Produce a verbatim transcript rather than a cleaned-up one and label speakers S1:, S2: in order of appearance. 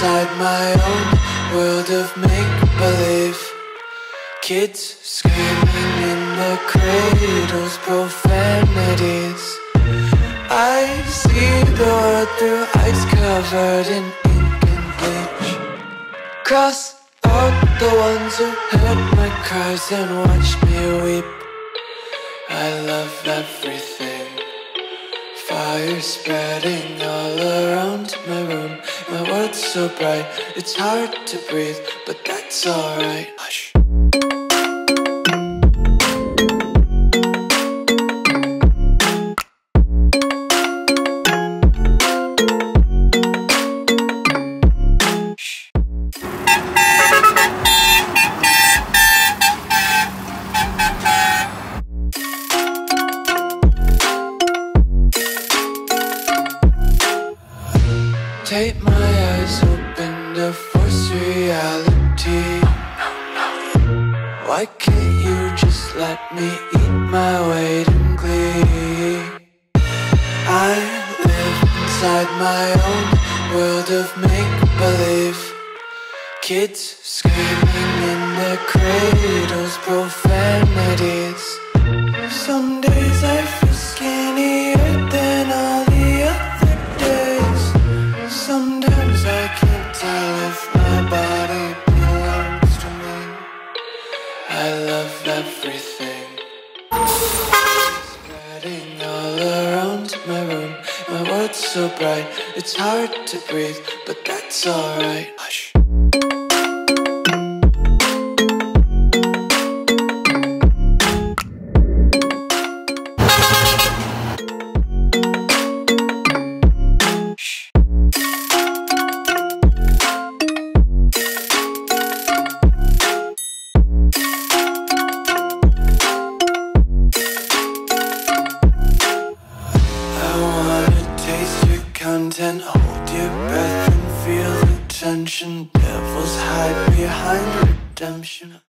S1: inside my own world of make-believe. Kids screaming in their cradles, profanities. I see the world through ice covered in ink and bleach. Cross out the ones who heard my cries and watched me weep. I love everything. Fire spreading all around my room. My world's so bright, it's hard to breathe, but that's alright. Hush. Tape my eyes open to force reality. Why can't you just let me eat my weight in glee? I live inside my own world of make-believe. Kids screaming in their cradles, profanities. Some days I feel skinnier than all the other days. Sometimes I can't tell if my body belongs to me. I love everything. Spreading all around my room. My world's so bright, it's hard to breathe, but that's alright. Hush. Content, hold your breath and feel the tension. Devils hide behind redemption.